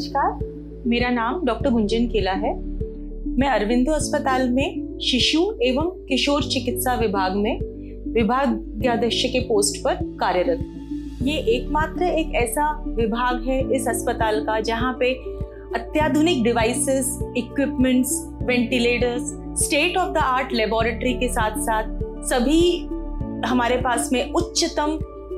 नमस्कार, मेरा नाम डॉक्टर गुंजन केला है। मैं अरविंदो अस्पताल में शिशु एवं किशोर चिकित्सा विभाग में विभागाध्यक्ष के पोस्ट पर कार्यरत हूँ। ये एकमात्र एक ऐसा विभाग है इस अस्पताल का जहाँ पे अत्याधुनिक devices, equipments, ventilators, state of the art laboratory के साथ साथ सभी हमारे पास में उच्चतम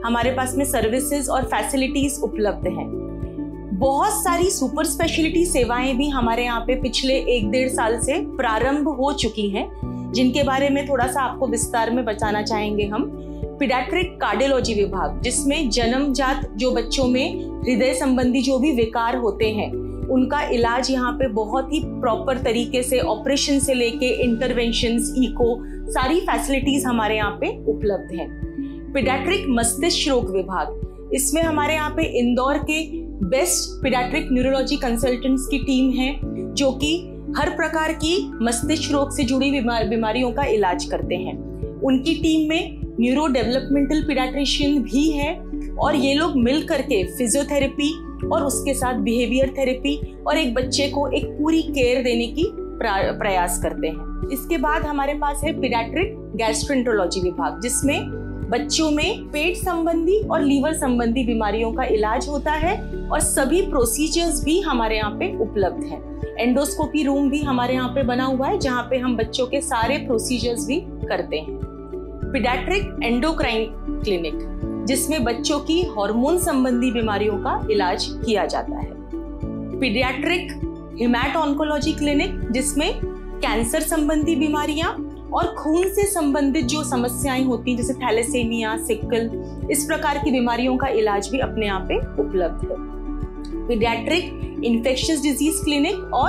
सर्विसेज और फैसिलिटीज उपलब्ध हैं। बहुत सारी सुपर स्पेशलिटी सेवाएं भी हमारे यहाँ पे पिछले 1-1.5 साल से प्रारंभ हो चुकी हैं, जिनके बारे में थोड़ा सा आपको विस्तार में बताना चाहेंगे हम। पीडियाट्रिक कार्डियोलॉजी विभाग, जिसमें जन्मजात जो बच्चों में हृदय संबंधी जो भी विकार होते हैं उनका इलाज यहाँ पे बहुत ही प्रॉपर तरीके से, ऑपरेशन से लेके इंटरवेंशंस, इको, सारी फैसिलिटीज हमारे यहाँ पे उपलब्ध हैं। पीडियाट्रिक मस्तिष्क रोग विभाग, इसमें हमारे यहाँ पे इंदौर के बेस्ट पीडियाट्रिक न्यूरोलॉजी कंसल्टेंट्स की टीम है जो कि हर प्रकार की मस्तिष्क रोग से जुड़ी बीमारियों का इलाज करते हैं। उनकी टीम में न्यूरो डेवलपमेंटल पीडियाट्रिशियन भी है और ये लोग मिल करके फिजियोथेरेपी और उसके साथ बिहेवियर थेरेपी और एक बच्चे को एक पूरी केयर देने की प्रयास करते हैं। इसके बाद हमारे पास है पीडियाट्रिक गैस्ट्रोएंटरोलॉजी विभाग, जिसमें बच्चों में पेट संबंधी और लीवर संबंधी बीमारियों का इलाज होता है और सभी प्रोसीजर्स भी हमारे यहाँ पे उपलब्ध हैं। एंडोस्कोपी रूम भी हमारे यहाँ पे बना हुआ है जहाँ पे हम बच्चों के सारे प्रोसीजर्स भी करते हैं। पीडियाट्रिक एंडोक्राइन क्लिनिक, जिसमें बच्चों की हार्मोन संबंधी बीमारियों का इलाज किया जाता है। पीडियाट्रिक हिमैट ऑन्कोलॉजी क्लिनिक, जिसमें कैंसर संबंधी बीमारियां और खून से संबंधित जो समस्याएं होती हैं जैसे थैलेसेमिया, सिकल, इस प्रकार की बीमारियों का इलाज भी अपने यहाँ पे उपलब्ध है। पीडियाट्रिक इन्फेक्शियस डिजीज क्लिनिक और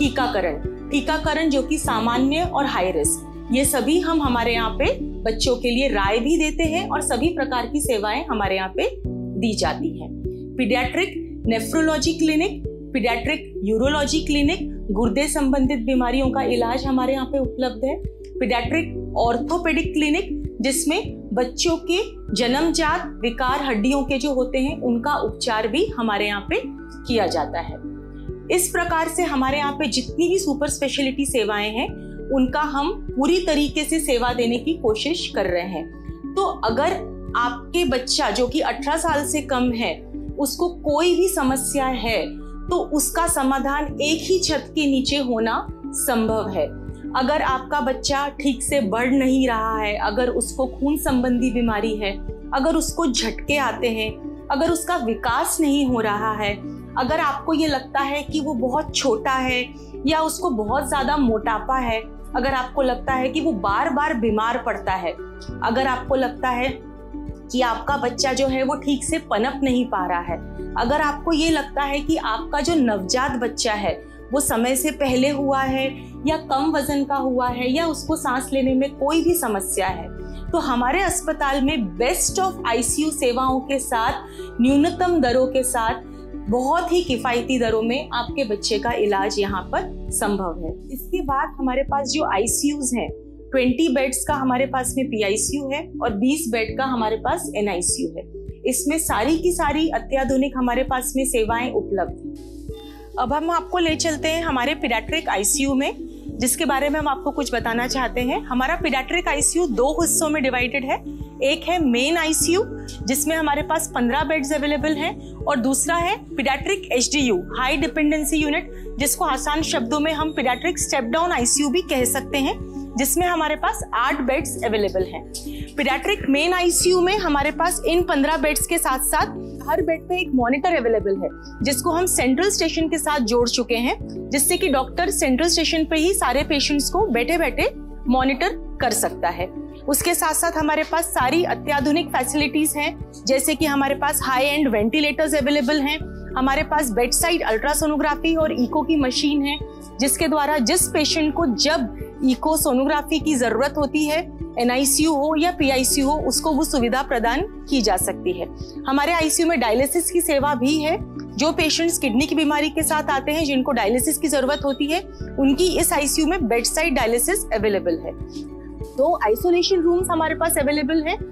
टीकाकरण जो कि सामान्य और हाई रिस्क, ये सभी हम हमारे यहाँ पे बच्चों के लिए राय भी देते हैं और सभी प्रकार की सेवाएं हमारे यहाँ पे दी जाती हैं। Paediatric nephrology clinic, paediatric urology clinic, गुर्दे संबंधित बीमारियों का इलाज हमारे यहाँ पे उपलब्ध है। पीडियाट्रिक ऑर्थोपेडिक क्लिनिक, जिसमें बच्चों के जन्मजात विकार हड्डियों के जो होते हैं उनका उपचार भी हमारे यहाँ पे किया जाता है। इस प्रकार से हमारे यहाँ पे जितनी भी सुपर स्पेशलिटी सेवाएं हैं उनका हम पूरी तरीके से सेवा देने की कोशिश कर रहे हैं। तो अगर आपके बच्चा जो कि 18 साल से कम है उसको कोई भी समस्या है तो उसका समाधान एक ही छत के नीचे होना संभव है। अगर आपका बच्चा ठीक से बढ़ नहीं रहा है, अगर उसको खून संबंधी बीमारी है, अगर उसको झटके आते हैं, अगर उसका विकास नहीं हो रहा है, अगर आपको ये लगता है कि वो बहुत छोटा है या उसको बहुत ज्यादा मोटापा है, अगर आपको लगता है कि वो बार बार बीमार पड़ता है, अगर आपको लगता है कि आपका बच्चा जो है वो ठीक से पनप नहीं पा रहा है, अगर आपको ये लगता है कि आपका जो नवजात बच्चा है वो समय से पहले हुआ है या कम वजन का हुआ है या उसको सांस लेने में कोई भी समस्या है, तो हमारे अस्पताल में बेस्ट ऑफ आईसीयू सेवाओं के साथ, न्यूनतम दरों के साथ, बहुत ही किफायती दरों में आपके बच्चे का इलाज यहाँ पर संभव है। इसके बाद हमारे पास जो आईसीयूज हैं, 20 बेड्स का हमारे पास में पीआईसीयू है और 20 बेड का हमारे पास एनआईसीयू है। इसमें सारी की सारी अत्याधुनिक हमारे पास में सेवाएं उपलब्ध हैं। अब हम आपको ले चलते हैं हमारे पीडियाट्रिक आईसीयू में, जिसके बारे में हम आपको कुछ बताना चाहते हैं। हमारा पीडियाट्रिक आईसीयू 2 हिस्सों में डिवाइडेड है। एक है मेन आईसीयू, जिसमें हमारे पास 15 बेड्स अवेलेबल हैं, और दूसरा है paediatric HDU, high dependency unit, जिसको आसान शब्दों में हम पीडियाट्रिक स्टेप डाउन आईसीयू भी कह सकते हैं, जिसमें हमारे पास 8 बेड्स अवेलेबल हैं। पीडियाट्रिक मेन आईसीयू में हमारे पास इन 15 बेड्स के साथ साथ हर बेड पे एक मॉनिटर अवेलेबल है, जिसको हम सेंट्रल स्टेशन के साथ जोड़ चुके हैं, जिससे कि डॉक्टर सेंट्रल स्टेशन पे ही सारे पेशेंट्स को बैठे बैठे मॉनिटर कर सकता है। उसके साथ साथ हमारे पास सारी अत्याधुनिक फैसिलिटीज हैं, जैसे कि हमारे पास हाई एंड वेंटिलेटर्स अवेलेबल हैं, हमारे पास बेड साइड अल्ट्रासोनोग्राफी और इको की मशीन है, जिसके द्वारा जिस पेशेंट को जब इको सोनोग्राफी की जरूरत होती है, एनआईसीयू हो या पीआईसीयू हो, उसको वो सुविधा प्रदान की जा सकती है। हमारे आईसीयू में डायलिसिस की सेवा भी है। जो पेशेंट्स किडनी की बीमारी के साथ आते हैं, जिनको डायलिसिस की जरूरत होती है, उनकी इस आईसीयू में बेड साइड डायलिसिस अवेलेबल है। 2 आइसोलेशन रूम्स हमारे पास अवेलेबल है।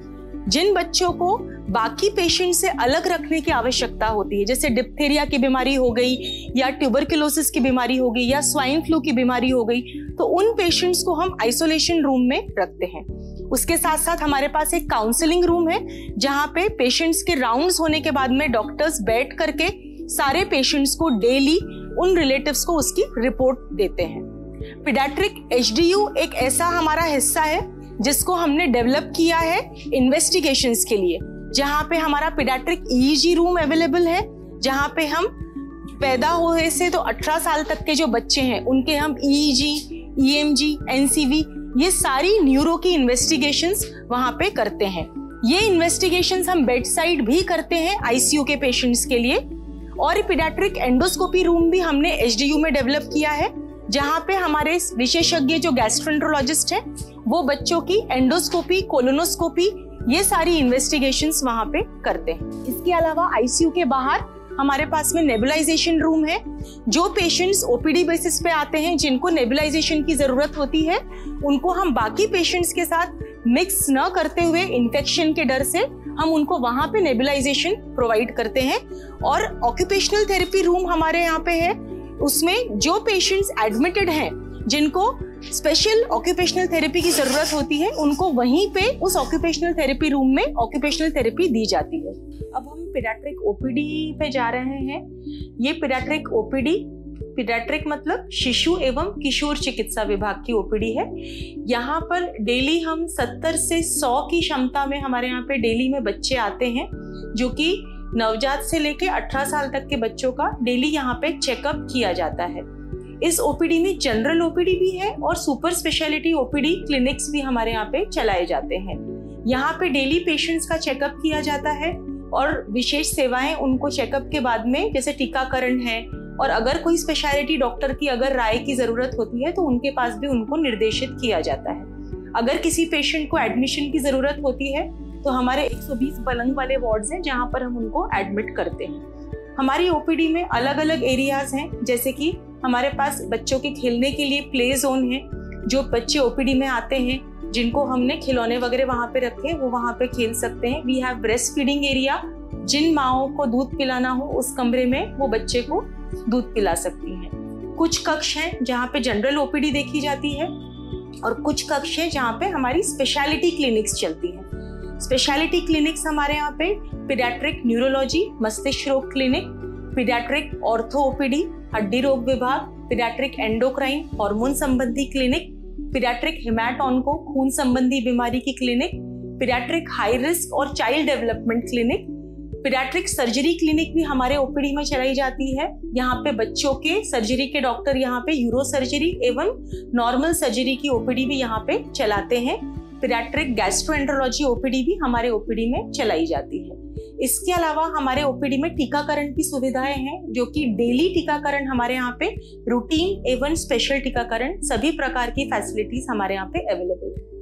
जिन बच्चों को बाकी पेशेंट से अलग रखने की आवश्यकता होती है, जैसे डिप्थीरिया की बीमारी हो गई या ट्यूबरकुलोसिस की बीमारी हो गई या स्वाइन फ्लू की बीमारी हो गई, तो उन पेशेंट्स को हम आइसोलेशन रूम में रखते हैं। उसके साथ साथ हमारे पास एक काउंसलिंग रूम है जहाँ पे पेशेंट्स के राउंड्स होने के बाद में डॉक्टर्स बैठ करके सारे पेशेंट्स को डेली उन रिलेटिव्स को उसकी रिपोर्ट देते हैं। पीडियाट्रिक HDU एक ऐसा हमारा हिस्सा है जिसको हमने डेवलप किया है इन्वेस्टिगेशंस के लिए, जहाँ पे हमारा पीडियाट्रिक EEG रूम अवेलेबल है, जहाँ पे हम पैदा हुए से तो 18 साल तक के जो बच्चे हैं उनके हम EEG, EMG, NCV ये सारी न्यूरो की इन्वेस्टिगेशंस वहाँ पे करते हैं। ये इन्वेस्टिगेशंस हम बेड साइड भी करते हैं ICU के पेशेंट्स के लिए। और पीडियाट्रिक एंडोस्कोपी रूम भी हमने HDU में डेवलप किया है, जहाँ पे हमारे विशेषज्ञ जो गैस्ट्रोएंटरोलॉजिस्ट हैं वो बच्चों की एंडोस्कोपी, कोलोनोस्कोपी ये सारी इन्वेस्टिगेशंस वहाँ पे करते हैं। इसके अलावा ICU के बाहर हमारे पास में नेबुलाइजेशन रूम है। जो पेशेंट्स OPD बेसिस पे आते हैं जिनको नेबुलाइजेशन की जरूरत होती है, उनको हम बाकी पेशेंट्स के साथ मिक्स न करते हुए इन्फेक्शन के डर से हम उनको वहाँ पे नेबुलाइजेशन प्रोवाइड करते हैं। और ऑक्यूपेशनल थेरेपी रूम हमारे यहाँ पे है, उसमें जो पेशेंट्स एडमिटेड हैं जिनको स्पेशल ऑक्यूपेशनल थेरेपी की जरूरत होती है, उनको वहीं पे उस ऑक्यूपेशनल थेरेपी रूम में ऑक्यूपेशनल थेरेपी दी जाती है। अब हम पीडियाट्रिक OPD पे जा रहे हैं। ये पीडियाट्रिक OPD, पीडियाट्रिक मतलब शिशु एवं किशोर चिकित्सा विभाग की OPD है। यहाँ पर डेली हम 70 से 100 की क्षमता में हमारे यहाँ पे डेली में बच्चे आते हैं, जो कि नवजात से लेके 18 साल तक के बच्चों का डेली यहाँ पे चेकअप किया जाता है। इस OPD में जनरल OPD भी है और सुपर स्पेशलिटी OPD क्लिनिक्स भी हमारे यहाँ पे चलाए जाते हैं। यहाँ पे डेली पेशेंट्स का चेकअप किया जाता है और विशेष सेवाएं उनको चेकअप के बाद में, जैसे टीकाकरण है, और अगर कोई स्पेशलिटी डॉक्टर की अगर राय की जरूरत होती है तो उनके पास भी उनको निर्देशित किया जाता है। अगर किसी पेशेंट को एडमिशन की जरूरत होती है तो हमारे 120 पलंग वाले वार्ड्स हैं जहाँ पर हम उनको एडमिट करते हैं। हमारी OPD में अलग अलग एरियाज हैं, जैसे कि हमारे पास बच्चों के खेलने के लिए प्ले जोन है। जो बच्चे OPD में आते हैं जिनको हमने खिलौने वगैरह वहाँ पे रखे, वो वहाँ पे खेल सकते हैं। We have breast feeding area, जिन माओं को दूध पिलाना हो उस कमरे में वो बच्चे को दूध पिला सकती हैं। कुछ कक्ष हैं जहाँ पे जनरल OPD देखी जाती है और कुछ कक्ष है जहाँ पे हमारी स्पेशलिटी क्लिनिक्स चलती हैं। स्पेशलिटी क्लिनिक्स हमारे यहाँ पे पीडियाट्रिक न्यूरोलॉजी, मस्तिष्क रोग क्लिनिक, पीडियाट्रिक ऑर्थो OPD, हड्डी रोग विभाग, पीडियाट्रिक एंडोक्राइन हार्मोन संबंधी क्लिनिक, पीडियाट्रिक हिमैट ऑन्को खून संबंधी बीमारी की क्लिनिक, पीडियाट्रिक हाई रिस्क और child development clinic, paediatric surgery clinic भी हमारे OPD में चलाई जाती है। यहाँ पे बच्चों के सर्जरी के डॉक्टर यहाँ पे यूरो सर्जरी एवं नॉर्मल सर्जरी की OPD भी यहाँ पे चलाते हैं। पीडियाट्रिक गैस्ट्रोएंटरोलॉजी OPD भी हमारे OPD में चलाई जाती है। इसके अलावा हमारे OPD में टीकाकरण की सुविधाएं हैं, जो कि डेली टीकाकरण हमारे यहाँ पे रूटीन एवं स्पेशल टीकाकरण सभी प्रकार की फैसिलिटीज हमारे यहाँ पे अवेलेबल है।